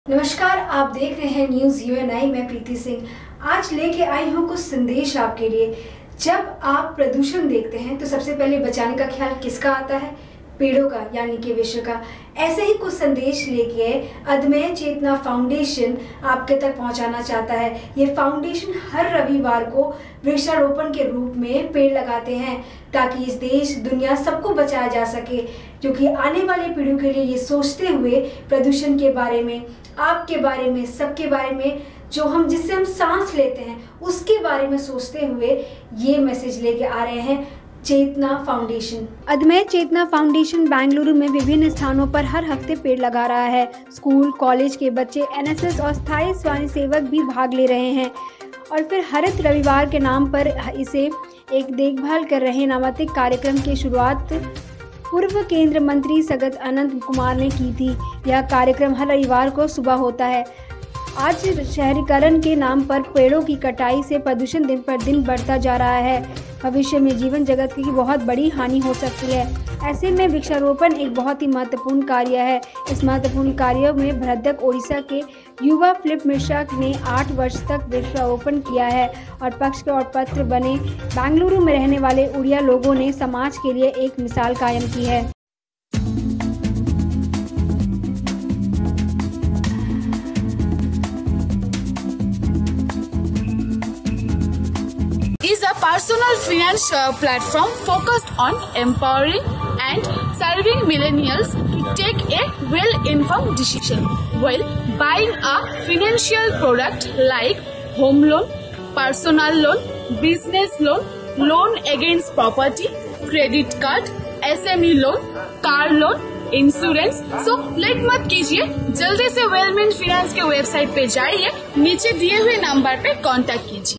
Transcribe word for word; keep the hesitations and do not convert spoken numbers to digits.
नमस्कार, आप देख रहे हैं न्यूज यूएनआई। मैं प्रीति सिंह आज लेके आई हूँ कुछ संदेश आपके लिए। जब आप प्रदूषण देखते हैं तो सबसे पहले बचाने का ख्याल किसका आता है? पेड़ों का, यानी कि विश्व का। ऐसे ही कुछ संदेश लेके अदम्य चेतना फाउंडेशन आपके तक पहुंचाना चाहता है। ये फाउंडेशन हर रविवार को वृक्षारोपण के रूप में पेड़ लगाते हैं ताकि इस देश दुनिया सबको बचाया जा सके, क्योंकि आने वाली पीढ़ियों के लिए ये सोचते हुए प्रदूषण के बारे में, आपके बारे में, सबके बारे में, जो हम जिससे हम सांस लेते हैं उसके बारे में सोचते हुए ये मैसेज लेके आ रहे हैं चेतना फाउंडेशन। अदम्य चेतना फाउंडेशन बेंगलुरु में विभिन्न स्थानों पर हर हफ्ते पेड़ लगा रहा है। स्कूल, कॉलेज के बच्चे, एनएसएस और स्थायी स्वयंसेवक भी भाग ले रहे हैं और फिर हरित रविवार के नाम पर इसे एक देखभाल कर रहे नामांकित कार्यक्रम की शुरुआत पूर्व केंद्रीय मंत्री सगत अनंत कुमार ने की थी। यह कार्यक्रम हर रविवार को सुबह होता है। आज शहरीकरण के नाम पर पेड़ों की कटाई से प्रदूषण दिन पर दिन बढ़ता जा रहा है। भविष्य में जीवन जगत की बहुत बड़ी हानि हो सकती है। ऐसे में वृक्षारोपण एक बहुत ही महत्वपूर्ण कार्य है। इस महत्वपूर्ण कार्य में भद्रक ओडिशा के युवा फिलिप मिश्रा ने आठ वर्ष तक वृक्षारोपण किया है और पक्ष के और पत्र बने बेंगलुरु में रहने वाले उड़िया लोगों ने समाज के लिए एक मिसाल कायम की है। is a personal finance uh, platform focused on empowering and serving millennials to take a well-informed decision while buying a financial product like home loan, personal loan, business loan, loan against property, credit card, S M E loan, car loan, insurance. So late मत कीजिए, जल्दी से वेलमेंट finance के website पे जाइए, नीचे दिए हुए नंबर पे कांटेक्ट कीजिए।